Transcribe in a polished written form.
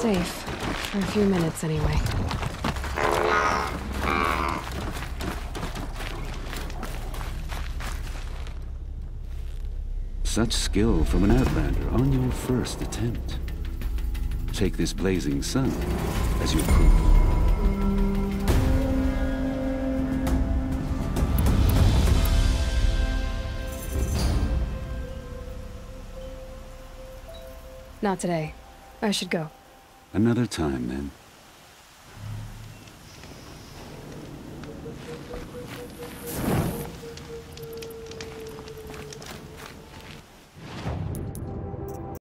safe. For a few minutes, anyway. Such skill from an Outlander on your first attempt. Take this blazing sun as your proof. Not today. I should go. Another time, then.